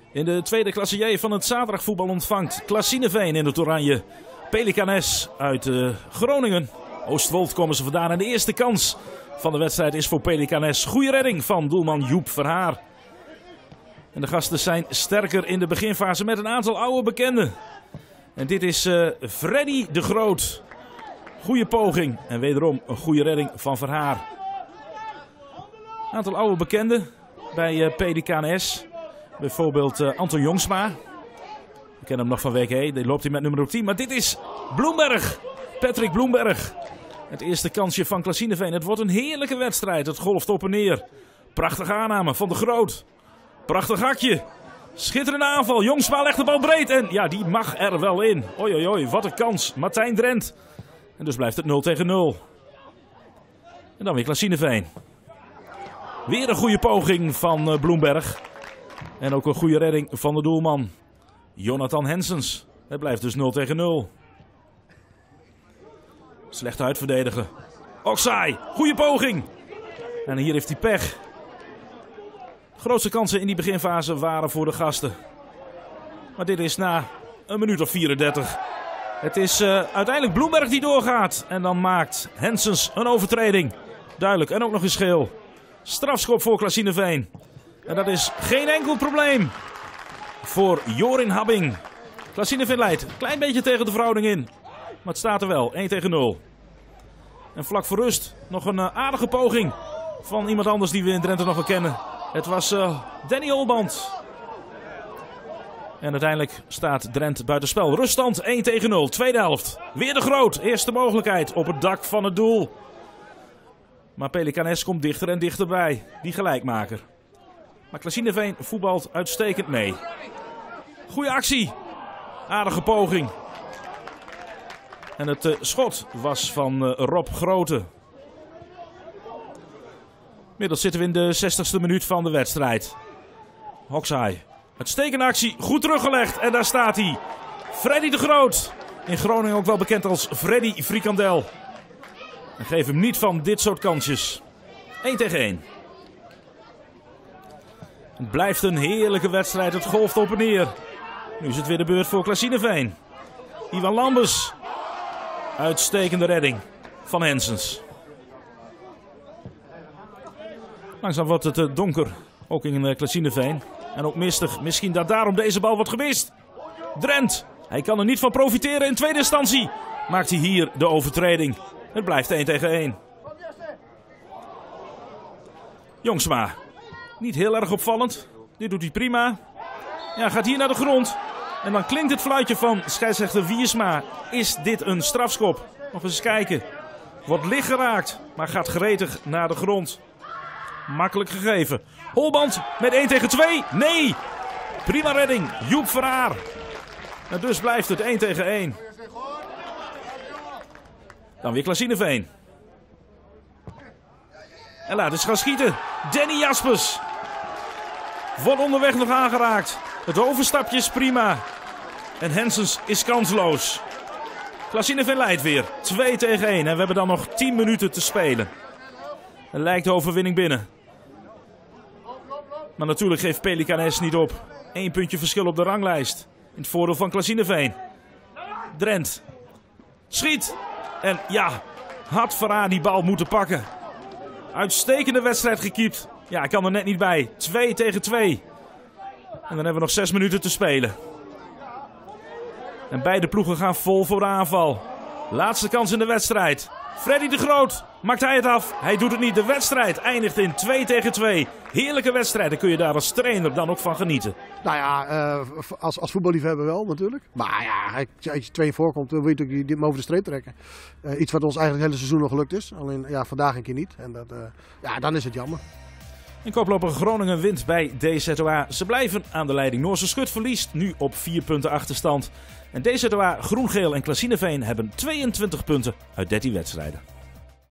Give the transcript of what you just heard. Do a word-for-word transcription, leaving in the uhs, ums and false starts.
In de tweede klasse J van het zaterdagvoetbal ontvangt Klassineveen in het oranje Pelicanes uit uh, Groningen. Oostwold komen ze vandaan en de eerste kans van de wedstrijd is voor Pelicanes. Goeie redding van doelman Joep Verhaar. En de gasten zijn sterker in de beginfase met een aantal oude bekenden. En dit is uh, Freddy de Groot. Goeie poging en wederom een goede redding van Verhaar. Een aantal oude bekenden bij uh, Pelicanes. Bijvoorbeeld uh, Anton Jongsma. We kennen hem nog van W K E, die loopt hij met nummer tien. Maar dit is Bloemberg, Patrick Bloemberg. Het eerste kansje van Klassineveen. Het wordt een heerlijke wedstrijd. Het golft op en neer. Prachtige aanname van de Groot. Prachtig hakje. Schitterende aanval. Jongsma legt de bal breed. En ja, die mag er wel in. Oei, oei, oei. Wat een kans. Martijn Drent. En dus blijft het nul tegen nul. En dan weer Klassineveen. Weer een goede poging van uh, Bloemberg. En ook een goede redding van de doelman Jonathan Hensens. Het blijft dus nul tegen nul. Slecht uitverdedigen. Oksai, goede poging. En hier heeft hij pech. De grootste kansen in die beginfase waren voor de gasten. Maar dit is na een minuut of vierendertig. Het is uh, uiteindelijk Bloemberg die doorgaat. En dan maakt Hensens een overtreding. Duidelijk, en ook nog eens geel. Strafschop voor Klassineveen. En dat is geen enkel probleem voor Jorin Habbing. Klassineveen leidt een klein beetje tegen de verhouding in. Maar het staat er wel, één tegen nul. En vlak voor rust nog een uh, aardige poging van iemand anders die we in Drenthe nog wel kennen. Het was uh, Danny Holband. En uiteindelijk staat Drenthe buitenspel. Ruststand één tegen nul, tweede helft. Weer de Groot, eerste mogelijkheid op het dak van het doel. Maar Pelicanes komt dichter en dichterbij, die gelijkmaker. Maar Klassineveen voetbalt uitstekend mee. Goeie actie. Aardige poging. En het uh, schot was van uh, Rob Grote. Inmiddels zitten we in de zestigste minuut van de wedstrijd. Hoksai. Uitstekende actie. Goed teruggelegd. En daar staat hij. Freddy de Groot. In Groningen ook wel bekend als Freddy Frikandel. En geef hem niet van dit soort kansjes. één tegen één. Het blijft een heerlijke wedstrijd. Het golft op en neer. Nu is het weer de beurt voor Klassineveen. Ivan Lambes. Uitstekende redding van Hensens. Langzaam wordt het donker. Ook in Klassineveen. En ook mistig. Misschien dat daarom deze bal wordt gemist. Drent. Hij kan er niet van profiteren in tweede instantie. Maakt hij hier de overtreding. Het blijft één tegen één. Jongsma. Niet heel erg opvallend. Dit doet hij prima. Ja, gaat hier naar de grond. En dan klinkt het fluitje van scheidsrechter Wiersma. Is dit een strafschop? Nog eens kijken. Wordt licht geraakt, maar gaat gretig naar de grond. Makkelijk gegeven. Holband met één tegen twee. Nee! Prima redding. Joep Verhaar. En dus blijft het één tegen één. Dan weer Klassineveen. En laat eens gaan schieten. Danny Jaspers. Wordt onderweg nog aangeraakt. Het overstapje is prima. En Hensens is kansloos. Klassineveen leidt weer. twee tegen één. En we hebben dan nog tien minuten te spelen. Er lijkt de overwinning binnen. Maar natuurlijk geeft Pelicanes niet op. Eén puntje verschil op de ranglijst. In het voordeel van Klassineveen. Drent. Schiet. En ja, had Verhaar die bal moeten pakken. Uitstekende wedstrijd gekiept. Ja, ik kan er net niet bij. twee tegen twee. En dan hebben we nog zes minuten te spelen. En beide ploegen gaan vol voor de aanval. Laatste kans in de wedstrijd. Freddy de Groot. Maakt hij het af? Hij doet het niet. De wedstrijd eindigt in twee tegen twee. Heerlijke wedstrijd. Daar kun je daar als trainer dan ook van genieten. Nou ja, uh, als, als voetballiefhebber wel natuurlijk. Maar ja, als je twee voorkomt, dan wil je natuurlijk hem over de streep trekken. Uh, iets wat ons eigenlijk het hele seizoen nog gelukt is. Alleen ja, vandaag een keer niet. En dat, uh, ja, dan is het jammer. En koploper Groningen wint bij D Z O A. Ze blijven aan de leiding. Noorse Schut verliest nu op vier punten achterstand. En D Z O A, Groen-Geel en Klassineveen hebben tweeëntwintig punten uit dertien wedstrijden.